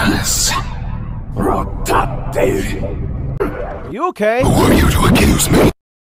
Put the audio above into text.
Yes. rotatE. Are you okay? Who are you to accuse me?